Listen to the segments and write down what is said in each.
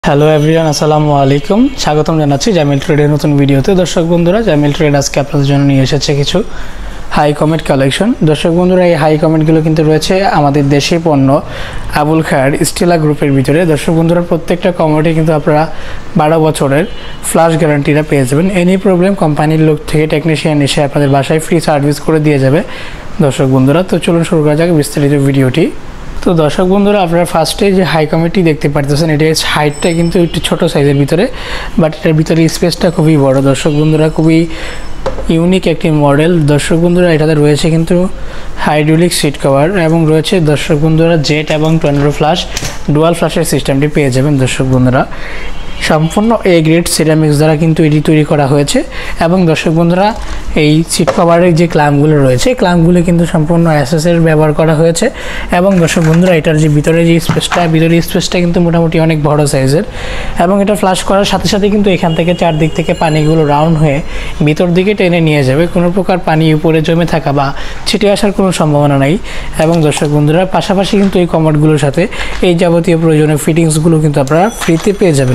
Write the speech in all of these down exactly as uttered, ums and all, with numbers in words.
Hello everyone, আসসালামু আলাইকুম। স্বাগতম জানাচ্ছি জামিল ট্রেডের নতুন ভিডিওতে। দর্শক বন্ধুরা, জামিল ট্রেড আজকে আপনাদের জন্য নিয়ে এসেছে কিছু হাই কমেন্ট কালেকশন। দর্শক বন্ধুরা, এই হাই কমেন্টগুলো কিন্তু রয়েছে আমাদের দেশি পণ্য আবুল খায়ের স্টেলা গ্রুপের ভিতরে। দর্শক বন্ধুরা, প্রত্যেকটা কমেন্টে কিন্তু আপনারা বারো বছরের ফ্ল্যাশ গ্যারান্টিটা পেয়ে যাবেন। এনি প্রবলেম কোম্পানির লোক থেকে টেকনিশিয়ান এসে আপনাদের বাসায় ফ্রি সার্ভিস করে দিয়ে যাবে। দর্শক বন্ধুরা, তো চলুন শুরু করা যাক বিস্তারিত ভিডিওটি। তো দর্শক বন্ধুরা, আপনারা ফার্স্টে যে হাই কমেন্টটি দেখতে পারতেছেন, এটা হাইটটা কিন্তু একটু ছোটো সাইজের ভিতরে, বাট এটার ভিতরে স্পেসটা খুবই বড়। দর্শক বন্ধুরা, খুবই ইউনিক একটি মডেল। দর্শক বন্ধুরা, এটাতে রয়েছে কিন্তু হাইড্রোলিক সিট কভার এবং রয়েছে দর্শক বন্ধুরা জেট এবং টর্নেডো ফ্ল্যাশ ডুয়াল ফ্ল্যাশের সিস্টেমটি পেয়ে যাবেন। দর্শক বন্ধুরা, সম্পূর্ণ এ গ্রেড সিরামিক্স দ্বারা কিন্তু এটি তৈরি করা হয়েছে এবং দর্শক বন্ধুরা, এই সিট কভারের যে ক্ল্যাম্পগুলো রয়েছে, ক্ল্যাম্পগুলো কিন্তু সম্পূর্ণ এসএসের ব্যবহার করা হয়েছে এবং দর্শক বন্ধুরা, এটার যে ভিতরে যে স্পেসটা ভিতরে স্পেসটা কিন্তু মোটামুটি অনেক বড় সাইজের এবং এটা ফ্লাশ করার সাথে সাথে কিন্তু এখান থেকে চারদিক থেকে পানিগুলো রাউন্ড হয়ে ভিতর দিকে টেনে নিয়ে যাবে। কোনো প্রকার পানি উপরে জমে থাকা বা ছিটে আসার কোনো সম্ভাবনা নাই। এবং দর্শক বন্ধুরা, পাশাপাশি কিন্তু এই কমোডগুলোর সাথে এই যাবতীয় প্রয়োজনীয় ফিটিংসগুলো কিন্তু আপনারা ফ্রিতে পেয়ে যাবেন।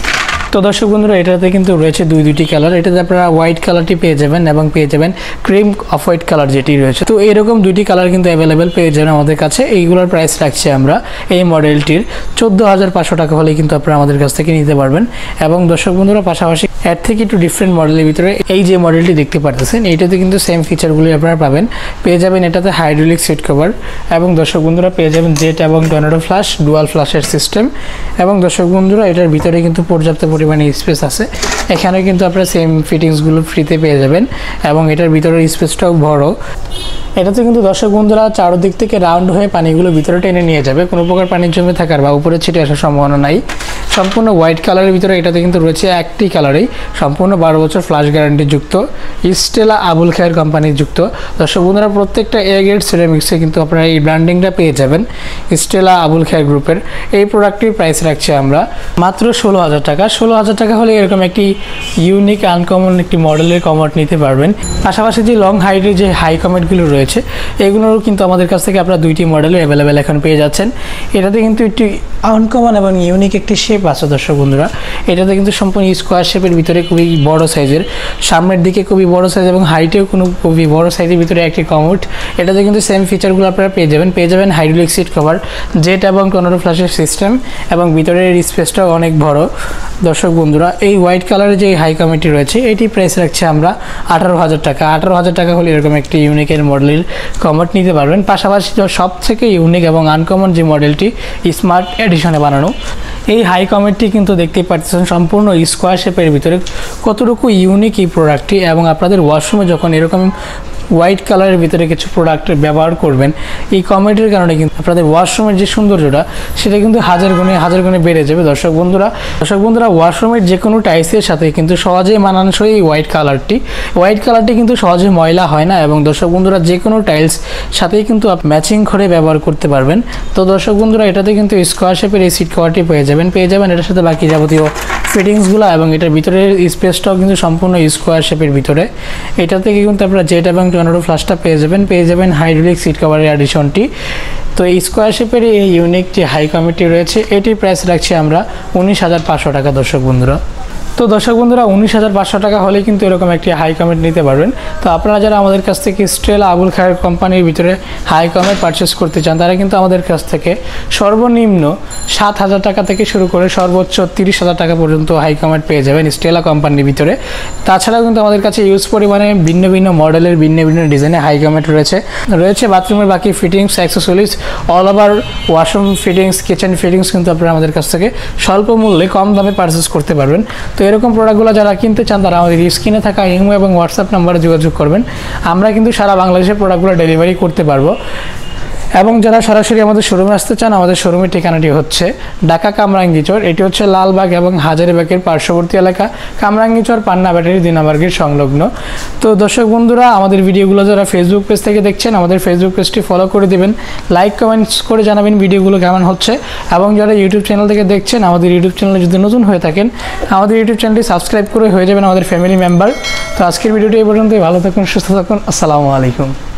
তো দর্শক বন্ধুরা, এটাতে কিন্তু রয়েছে দুই দুইটি কালার। এটাতে আপনারা হোয়াইট কালারটি পেয়ে যাবেন এবং পেয়ে যাবেন ক্রিম অফ হোয়াইট কালার যেটি রয়েছে। তো এরকম দুইটি কালার কিন্তু অ্যাভেলেবেল পেয়ে যাবেন আমাদের কাছে। এইগুলোর প্রাইস রাখছি আমরা এই মডেলটির চোদ্দো হাজার পাঁচশো টাকা হলে কিন্তু আপনারা আমাদের কাছ থেকে নিতে পারবেন। এবং দর্শক বন্ধুরা, পাশাপাশি এর থেকে একটু ডিফারেন্ট মডেলের ভিতরে এই যে মডেলটি দেখতে পারতেছেন, এইটাতে কিন্তু সেম ফিচারগুলি আপনারা পাবেন। পেয়ে যাবেন এটাতে হাইড্রোলিক সিট কভার এবং দর্শক বন্ধুরা পেয়ে যাবেন জেট এবং টর্নেডো ফ্ল্যাশ ডুয়াল ফ্ল্যাশের সিস্টেম। এবং দর্শক বন্ধুরা, এটার ভিতরে কিন্তু পর্যাপ্ত পরিমাণে স্পেস আছে। এখানে কিন্তু আপনারা সেম ফিটিংসগুলো ফ্রিতে পেয়ে যাবেন এবং এটার ভিতরের স্পেসটাও বড়। এটাতে কিন্তু দর্শক বন্ধুরা চারদিক থেকে রাউন্ড হয়ে পানিগুলো ভিতরে টেনে নিয়ে যাবে। কোনো প্রকার পানির জমে থাকার বা উপরে ছিটে আসার সম্ভাবনা নাই। সম্পূর্ণ হোয়াইট কালারের ভিতরে এটাতে কিন্তু রয়েছে একটি কালারেই সম্পূর্ণ বারো বছর ফ্ল্যাশ গ্যারান্টি যুক্ত স্টেলা আবুল খায়ের কোম্পানির যুক্ত। দর্শক বন্ধুরা, প্রত্যেকটা এ গ্রেড সিরামিক্সে কিন্তু আপনারা এই ব্র্যান্ডিংটা পেয়ে যাবেন স্টেলা আবুল খায়ের গ্রুপের। এই প্রোডাক্টটির প্রাইস রাখছি আমরা মাত্র ষোলো হাজার টাকা। ষোলো হাজার টাকা হলে এরকম একটি ইউনিক আনকমন একটি মডেলের কমোড নিতে পারবেন। পাশাপাশি যে লং হাইটের যে হাই কমেন্টগুলো রয়েছে, এগুলোরও কিন্তু আমাদের কাছ থেকে আপনারা দুইটি মডেল অ্যাভেলেবেল এখন পেয়ে যাচ্ছেন। এটাতে কিন্তু একটি আনকমন এবং ইউনিক একটি শেপ আছে দর্শক বন্ধুরা। এটাতে কিন্তু সম্পূর্ণ স্কোয়ার শেপের ভিতরে খুবই বড় সাইজের, সামনের দিকে খুবই বড় সাইজ এবং হাইটেও কোনো খুবই বড় সাইজের ভিতরে একটি কমোড। এটাতে কিন্তু সেম ফিচারগুলো আপনারা পেয়ে যাবেন। পেয়ে যাবেন হাইড্রোলিক সিট কভার, জেট এবং টর্নেডো ফ্ল্যাশের সিস্টেম এবং ভিতরের স্পেসটাও অনেক বড়। দর্শক বন্ধুরা, এই হোয়াইট কালারের যে হাই কমেন্টটি রয়েছে, এটি প্রাইস রাখছে আমরা আঠারো হাজার টাকা। আঠারো হাজার টাকা হলে এরকম একটি ইউনিকের মডেলের কমোড নিতে পারবেন। পাশাপাশি সব থেকে ইউনিক এবং আনকমন যে মডেলটি স্মার্ট এডিশনে বানানো, এই হাই কমেন্টটি কিন্তু দেখতেই পাচ্ছেন সম্পূর্ণ স্কোয়ার শেপের ভিতরে কতটুকু ইউনিক এই প্রোডাক্টটি। এবং আপনাদের ওয়াশরুমে যখন এরকম হোয়াইট কালারের ভিতরে কিছু প্রোডাক্ট ব্যবহার করবেন, এই কমেন্টের কারণে কিন্তু আপনাদের ওয়াশরুমের যে সৌন্দর্যটা সেটা কিন্তু হাজার গুণে হাজার গুণে বেড়ে যাবে। দর্শক বন্ধুরা দর্শক বন্ধুরা ওয়াশরুমের যে কোনো টাইলসের সাথে কিন্তু সহজেই মানানসই এই হোয়াইট কালারটি হোয়াইট কালারটি কিন্তু সহজে ময়লা হয় না এবং দর্শক বন্ধুরা যে কোনো টাইলস সাথেই কিন্তু ম্যাচিং করে ব্যবহার করতে পারবেন। তো দর্শক বন্ধুরা, এটাতে কিন্তু স্কোয়ার শেপের এই সিট কভারটি পেয়ে যাবেন। পেয়ে যাবেন এটার সাথে বাকি যাবতীয় ফিটিংসগুলো এবং এটার ভিতরের স্পেসটাও কিন্তু সম্পূর্ণ স্কোয়ার শেপের ভিতরে। এটা থেকে কিন্তু আপনারা জেট এবং টর্নেডো ফ্ল্যাশটা পেয়ে যাবেন। পেয়ে যাবেন হাইড্রোলিক সিট কভারের অ্যাডিশনটি। তো এই স্কোয়ার শেপের এই ইউনিক যে হাই কমেন্টটি রয়েছে, এটির প্রাইস রাখছি আমরা উনিশ হাজার পাঁচশো টাকা। দর্শক বন্ধুরা, তো দর্শক বন্ধুরা, উনিশ হাজার পাঁচশো টাকা হলে কিন্তু এরকম একটি হাই কমেন্ট নিতে পারবেন। তো আপনারা যারা আমাদের কাছ থেকে স্টেলা আবুল খায়ের কোম্পানির ভিতরে হাই কমেন্ট পারচেস করতে চান, তারা কিন্তু আমাদের কাছ থেকে সর্বনিম্ন সাত হাজার টাকা থেকে শুরু করে সর্বোচ্চ তিরিশ হাজার টাকা পর্যন্ত হাই কমেন্ট পেয়ে যাবেন স্টেলা কোম্পানির ভিতরে। তাছাড়াও কিন্তু আমাদের কাছে ইউজ পরিমাণে ভিন্ন ভিন্ন মডেলের ভিন্ন ভিন্ন ডিজাইনের হাই কমেন্ট রয়েছে রয়েছে বাথরুমের বাকি fittings, accessories, all over washroom fittings, kitchen fittings কিন্তু আপনারা আমাদের কাছ থেকে স্বল্প মূল্যে কম দামে পারচেস করতে পারবেন। তো এরকম প্রোডাক্টগুলো যারা কিনতে চান, তারা আমাদের স্ক্রিনে থাকা ইমো এবং হোয়াটসঅ্যাপ নাম্বারে যোগাযোগ করবেন। আমরা কিন্তু সারা বাংলাদেশে প্রোডাক্টগুলো ডেলিভারি করতে পারবো। এবং যারা সরাসরি আমাদের শোরুমে আসতে চান, আমাদের শোরুমের ঠিকানাটি হচ্ছে ঢাকা কামরাঙ্গীচর। এটি হচ্ছে লালবাগ এবং হাজারীবাগের পার্শ্ববর্তী এলাকা, কামরাঙ্গীচর পান্না ব্যাটারি দুই নম্বর গেট সংলগ্ন। তো দর্শক বন্ধুরা, আমাদের ভিডিওগুলো যারা ফেসবুক পেজ থেকে দেখছেন, আমাদের ফেসবুক পেজটি ফলো করে দেবেন, লাইক কমেন্টস করে জানাবেন ভিডিওগুলো কেমন হচ্ছে। এবং যারা ইউটিউব চ্যানেল থেকে দেখছেন, আমাদের ইউটিউব চ্যানেলে যদি নতুন হয়ে থাকেন, আমাদের ইউটিউব চ্যানেলটি সাবস্ক্রাইব করে হয়ে যাবেন আমাদের ফ্যামিলি মেম্বার। তো আজকের ভিডিওটি এই পর্যন্তই। ভালো থাকুন, সুস্থ থাকুন, আসসালামু আলাইকুম।